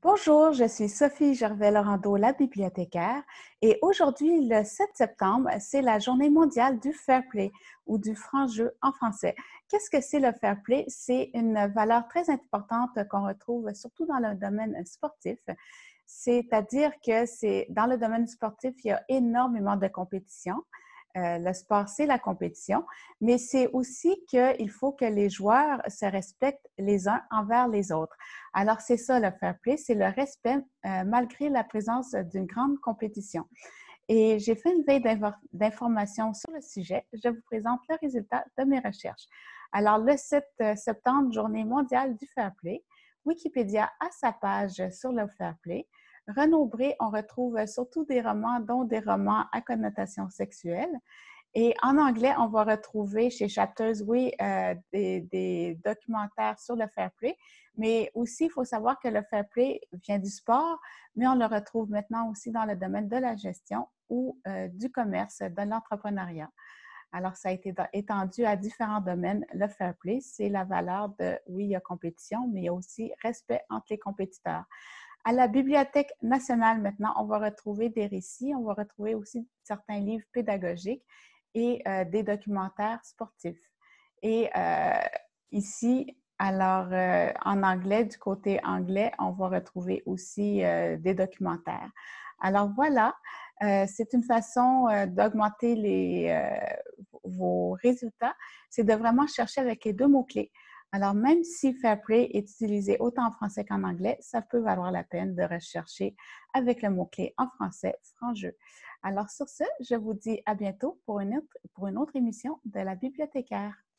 Bonjour, je suis Sophie Gervais-Laurando, la bibliothécaire, et aujourd'hui, le 7 septembre, c'est la Journée mondiale du fair play ou du franc-jeu en français. Qu'est-ce que c'est le fair play? C'est une valeur très importante qu'on retrouve surtout dans le domaine sportif. C'est-à-dire que c'est dans le domaine sportif, il y a énormément de compétition. Le sport, c'est la compétition, mais c'est aussi qu'il faut que les joueurs se respectent les uns envers les autres. Alors, c'est ça le fair play, c'est le respect malgré la présence d'une grande compétition. Et j'ai fait une veille d'informations sur le sujet. Je vous présente le résultat de mes recherches. Alors, le 7 septembre, Journée mondiale du fair play, Wikipédia a sa page sur le fair play. Renombré, on retrouve surtout des romans, dont des romans à connotation sexuelle. Et en anglais, on va retrouver chez Chapters, oui, des documentaires sur le fair play, mais aussi, il faut savoir que le fair play vient du sport, mais on le retrouve maintenant aussi dans le domaine de la gestion ou du commerce, de l'entrepreneuriat. Alors, ça a été étendu à différents domaines. Le fair play, c'est la valeur de, oui, il y a compétition, mais il y a aussi respect entre les compétiteurs. À la Bibliothèque nationale, maintenant, on va retrouver des récits, on va retrouver aussi certains livres pédagogiques et des documentaires sportifs. Et ici, alors, en anglais, du côté anglais, on va retrouver aussi des documentaires. Alors voilà, c'est une façon d'augmenter vos résultats, c'est de vraiment chercher avec les deux mots-clés. Alors, même si fair play est utilisé autant en français qu'en anglais, ça peut valoir la peine de rechercher avec le mot-clé en français, franc-jeu. Alors, sur ce, je vous dis à bientôt pour une autre émission de la bibliothécaire.